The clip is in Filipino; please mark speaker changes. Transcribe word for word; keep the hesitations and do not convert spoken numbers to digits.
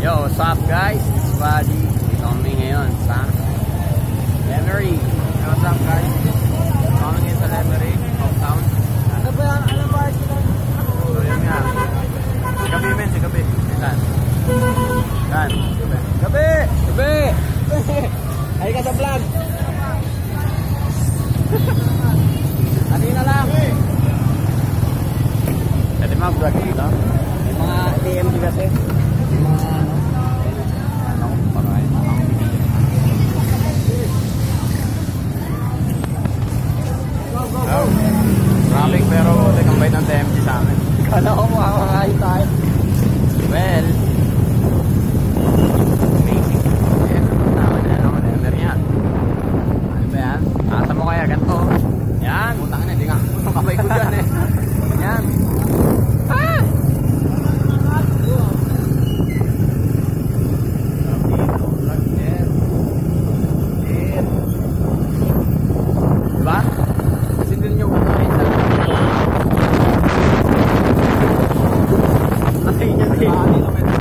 Speaker 1: Yo, what's up guys? It's Buddy. Dito kami ngayon sa Lemery. Yo, what's up guys? Kami ngayon sa Lemery, Hometown. Ano ba yan? Ano ba yan? So yun nga. Si Gabi men, si Gabi. Saan? Saan? Gabi! Gabi! Ay ka sa vlog! Kanina lang! Pwede mag-vlog dito? May mga T M D kasi. May mga ano? Ano? Parang ano? Oh. Traffic pero nagkambay ng T M D sa amin. Kala ko makakakain tayo. Well, amazing. Ayan, tama na. Ano na? Meron yan. Ano ba yan? Asa mo kaya? Ganito. Yan. Utang na. Hindi nga. Utang kamay ko dyan eh. Yan. Ah! Diba? Kasi din yung kumain sa ay, yan, yan.